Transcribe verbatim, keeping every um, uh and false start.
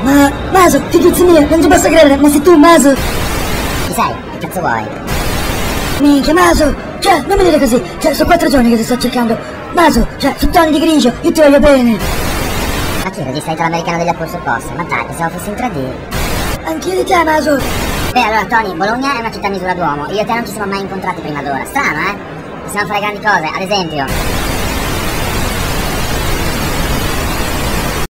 Ma, Maso, figlizzo mio, non ci posso credere, ma sei tu, Maso? Chi sei? Che cazzo vuoi? Minchia, Maso, cioè, non mi dire così, cioè, sono quattro giorni che ti sto cercando. Maso, cioè, su Tony di grigio, io ti voglio bene. Ma chi è regista italo-americano degli Apple Post? Ma dai, pensavo fossi in tre D. Anch'io di te, Maso. Beh, allora, Tony, Bologna è una città a misura d'uomo. Io e te non ci siamo mai incontrati prima d'ora. Strano, eh? Possiamo fare grandi cose, ad esempio...